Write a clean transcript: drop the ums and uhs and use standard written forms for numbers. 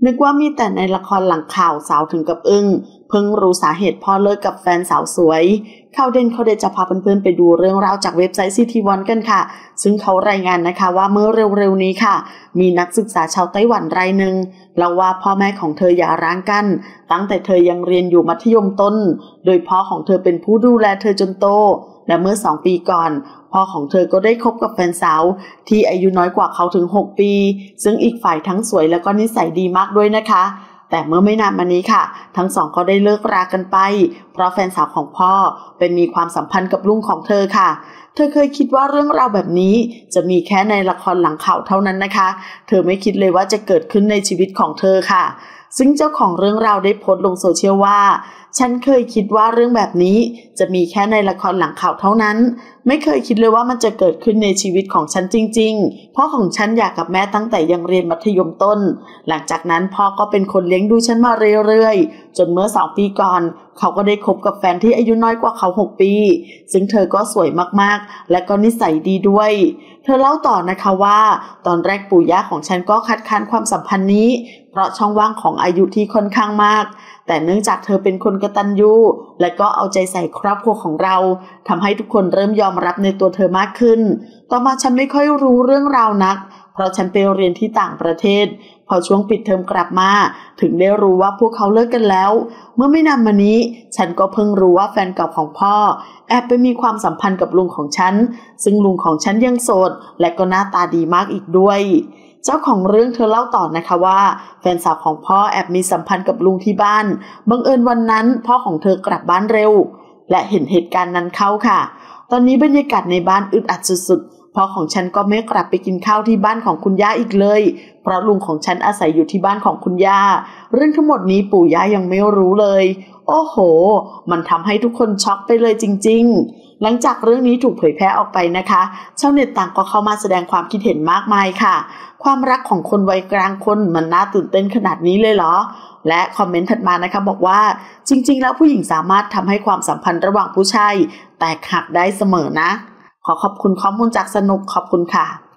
นึกว่ามีแต่ในละครหลังข่าวสาวถึงกับอึ้งเพิ่งรู้สาเหตุพ่อเลิกกับแฟนสาวสวยข่าวเด่นเขาเดจะพาเพื่อนๆไปดูเรื่องราวจากเว็บไซต์ CT1 กันค่ะซึ่งเขารายงานนะคะว่าเมื่อเร็วๆนี้ค่ะมีนักศึกษาชาวไต้หวันรายหนึ่งเล่าว่าพ่อแม่ของเธอหย่าร้างกันตั้งแต่เธอยังเรียนอยู่มัธยมต้นโดยพ่อของเธอเป็นผู้ดูแลเธอจนโตและเมื่อ2 ปีก่อนพ่อของเธอก็ได้คบกับแฟนสาวที่อายุน้อยกว่าเขาถึง6 ปีซึ่งอีกฝ่ายทั้งสวยและก็นิสัยดีมากด้วยนะคะแต่เมื่อไม่นานมานี้ค่ะทั้งสองก็ได้เลิกรากันไปเพราะแฟนสาวของพ่อเป็นมีความสัมพันธ์กับลุงของเธอค่ะเธอเคยคิดว่าเรื่องราวแบบนี้จะมีแค่ในละครหลังข่าวเท่านั้นนะคะเธอไม่คิดเลยว่าจะเกิดขึ้นในชีวิตของเธอค่ะซึ่งเจ้าของเรื่องราวได้โพสต์ลงโซเชียลว่าฉันเคยคิดว่าเรื่องแบบนี้จะมีแค่ในละครหลังข่าวเท่านั้นไม่เคยคิดเลยว่ามันจะเกิดขึ้นในชีวิตของฉันจริงๆพ่อของฉันหย่ากับแม่ตั้งแต่ยังเรียนมัธยมต้นหลังจากนั้นพ่อก็เป็นคนเลี้ยงดูฉันมาเรื่อยๆจนเมื่อ2 ปีก่อนเขาก็ได้คบกับแฟนที่อายุน้อยกว่าเขา6 ปีซึ่งเธอก็สวยมากๆและก็นิสัยดีด้วยเธอเล่าต่อนะคะว่าตอนแรกปู่ย่าของฉันก็คัดค้านความสัมพันธ์นี้เพราะช่องว่างของอายุที่ค่อนข้างมากแต่เนื่องจากเธอเป็นคนกตัญญูและก็เอาใจใส่ครอบครัวของเราทำให้ทุกคนเริ่มยอมรับในตัวเธอมากขึ้นต่อมาฉันไม่ค่อยรู้เรื่องราวนักเพราะฉันไปเรียนที่ต่างประเทศพอช่วงปิดเทอมกลับมาถึงได้รู้ว่าพวกเขาเลิกกันแล้วเมื่อไม่นานมานี้ฉันก็เพิ่งรู้ว่าแฟนเก่าของพ่อแอบไปมีความสัมพันธ์กับลุงของฉันซึ่งลุงของฉันยังโสดและก็หน้าตาดีมากอีกด้วยเจ้าของเรื่องเธอเล่าต่อนะคะว่าแฟนสาวของพ่อแอบมีสัมพันธ์กับลุงที่บ้านบังเอิญวันนั้นพ่อของเธอกลับบ้านเร็วและเห็นเหตุการณ์นั้นเข้าค่ะตอนนี้บรรยากาศในบ้านอึดอัดสุดๆพ่อของฉันก็ไม่กลับไปกินข้าวที่บ้านของคุณย่าอีกเลยเพราะลุงของฉันอาศัยอยู่ที่บ้านของคุณย่าเรื่องทั้งหมดนี้ปู่ย่ายังไม่รู้เลยโอ้โหมันทำให้ทุกคนช็อกไปเลยจริงๆหลังจากเรื่องนี้ถูกเผยแพร่ออกไปนะคะชาวเน็ตต่างก็เข้ามาแสดงความคิดเห็นมากมายค่ะความรักของคนวัยกลางคนมันน่าตื่นเต้นขนาดนี้เลยเหรอและคอมเมนต์ถัดมานะคะบอกว่าจริงๆแล้วผู้หญิงสามารถทำให้ความสัมพันธ์ระหว่างผู้ชายแตกหักได้เสมอนะขอขอบคุณข้อมูลจากสนุกขอบคุณค่ะ